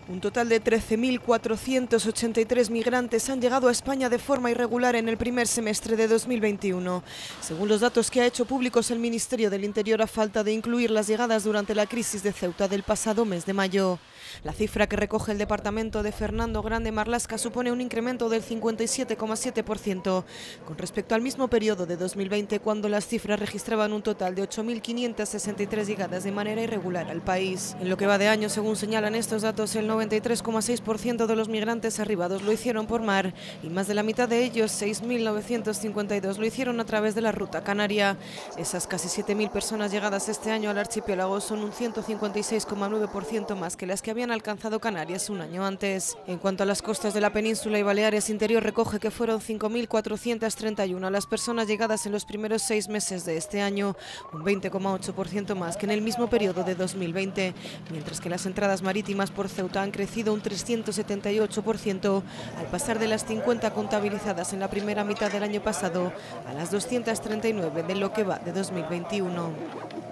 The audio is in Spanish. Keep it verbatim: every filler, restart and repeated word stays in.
Un total de trece mil cuatrocientos ochenta y tres migrantes han llegado a España de forma irregular en el primer semestre de dos mil veintiuno. Según los datos que ha hecho públicos el Ministerio del Interior, a falta de incluir las llegadas durante la crisis de Ceuta del pasado mes de mayo. La cifra que recoge el departamento de Fernando Grande Marlaska supone un incremento del cincuenta y siete coma siete por ciento con respecto al mismo periodo de dos mil veinte, cuando las cifras registraban un total de ocho mil quinientas sesenta y tres llegadas de manera irregular al país. En lo que va de año, según señalan estos datos, el noventa y tres coma seis por ciento de los migrantes arribados lo hicieron por mar y más de la mitad de ellos, seis mil novecientos cincuenta y dos, lo hicieron a través de la ruta canaria. Esas casi siete mil personas llegadas este año al archipiélago son un ciento cincuenta y seis coma nueve por ciento más que las que habían alcanzado Canarias un año antes. En cuanto a las costas de la península y Baleares Interior, recoge que fueron cinco mil cuatrocientas treinta y una las personas llegadas en los primeros seis meses de este año, un veinte coma ocho por ciento más que en el mismo periodo de dos mil veinte, mientras que las entradas marítimas por Ceuta han crecido un trescientos setenta y ocho por ciento al pasar de las cincuenta contabilizadas en la primera mitad del año pasado a las doscientas treinta y nueve de lo que va de dos mil veintiuno.